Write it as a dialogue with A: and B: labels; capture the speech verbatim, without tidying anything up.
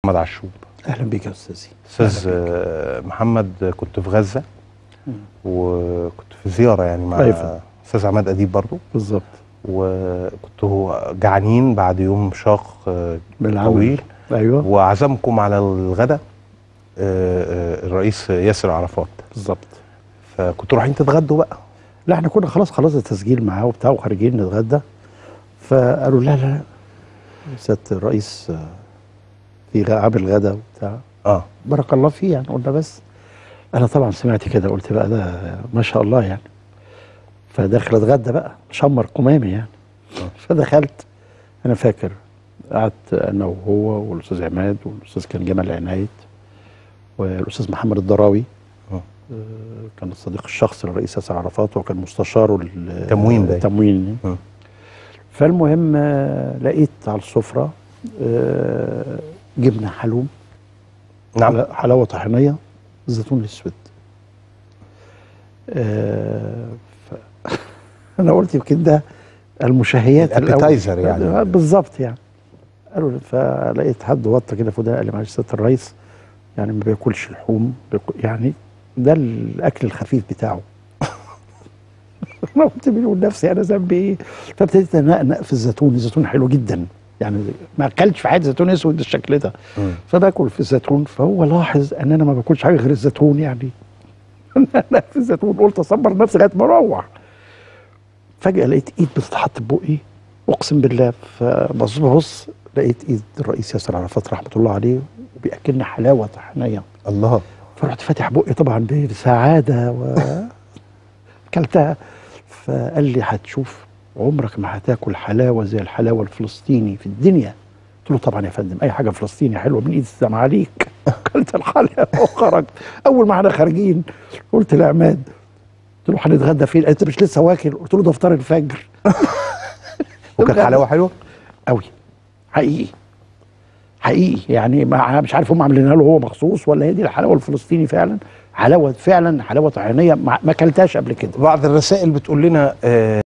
A: محمد عشوب.
B: اهلا بيك يا استاذي.
A: استاذ محمد، كنت في غزه وكنت في زياره يعني مع
B: أيوة.
A: استاذ عماد اديب برضو
B: بالظبط،
A: وكنتوا جعانين بعد يوم شاق طويل.
B: ايوه،
A: وعزمكم على الغداء الرئيس ياسر عرفات.
B: بالظبط.
A: فكنتوا رايحين تتغدوا بقى؟
B: لا، احنا كنا خلاص خلاص التسجيل معاه وبتاع وخارجين نتغدى، فقالوا لا لا سياده الرئيس في عامل غدا وبتاع.
A: اه
B: بارك الله فيه يعني. قلنا بس انا طبعا سمعت كده قلت بقى ده ما شاء الله يعني. فداخل اتغدى بقى شمر قمامي يعني.
A: آه.
B: فدخلت، انا فاكر قعدت انا وهو والاستاذ عماد والاستاذ كان جمال عناية والاستاذ محمد الضراوي.
A: آه.
B: كان الصديق الشخصي للرئيس ياسر عرفات وكان مستشاره
A: التموين ده
B: التموين.
A: آه.
B: فالمهم لقيت على السفره جبنه حلوم،
A: نعم،
B: حلاوه طحينيه، زيتون اسود. آه ف... انا قلت يمكن ده المشهيات
A: الابيتايزر يعني.
B: بالظبط يعني. قالوا، فلقيت حد وطى كده في ده قال لي معلش سياده الرئيس يعني ما بياكلش لحوم، يعني ده الاكل الخفيف بتاعه. انا قلت بيني وبين نفسي انا ذنبي ايه؟ فابتديت انقنق في الزيتون. الزيتون حلو جدا يعني، ما اكلتش في حياتي زيتون اسود بالشكل ده. فباكل في الزيتون، فهو لاحظ ان انا ما باكلش حاجه غير الزيتون يعني. انا في الزيتون قلت اصبر نفسي لغايه ما اروح. فجاه لقيت ايد بتتحط في بقي، اقسم بالله. فبص ببص لقيت ايد الرئيس ياسر عرفات رحمه الله عليه وبياكلنا حلاوه طحينيه.
A: الله.
B: فرحت فاتح بقي طبعا بسعاده وكلتها. فقال لي هتشوف عمرك ما هتاكل حلاوه زي الحلاوه الفلسطيني في الدنيا. قلت له طبعا يا فندم، اي حاجه فلسطيني حلوه من ايد السما عليك. كلت الحلاوه وخرجت. اول ما احنا خارجين قلت لعماد، قلت له هنتغدى فين؟ انت مش لسه واكل؟ قلت له ده فطار الفجر.
A: وكانت حلاوه حلوه
B: قوي حقيقي حقيقي يعني. ما مش عارف هم عاملينها له هو مخصوص ولا هي دي الحلاوه الفلسطيني فعلا. حلاوه فعلا، حلاوه طحينيه ما اكلتهاش قبل كده.
A: بعض الرسائل بتقول لنا آه